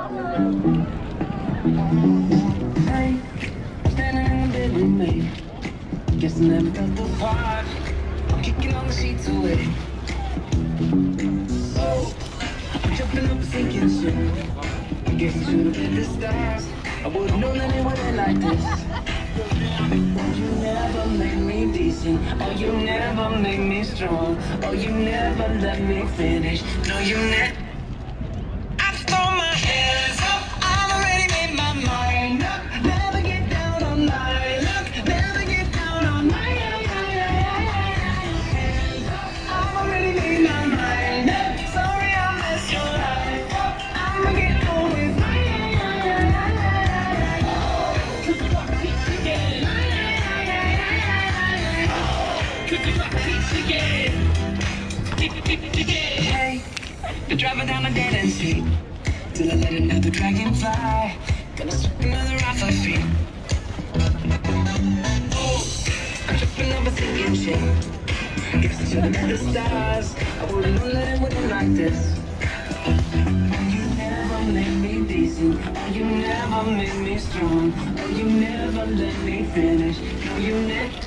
Hey, standing in the bed with me. Guess I never felt the part. I'm kicking all the sheets away. Oh, I'm jumping up and sinking shit. I guess I should've been the stars. I would've known that it would end like this. Oh, you never made me decent. Oh, you never made me strong. Oh, you never let me finish. No, you never. I throw my hands up. I've already made my mind up. Never get down on my luck. Never get down on my hands up. I've already made my mind up. Sorry I messed your life up. I'ma get on with my Hey, you're driving down a dead end street till I let another dragon fly. Gonna slip another off her feet. Oh, I'm tripping over sinking shit. Guess I should've met the stars. I would've known that it wouldn't like this. You never made me decent. Oh, you never made me strong. Oh, you never let me finish. No, you never.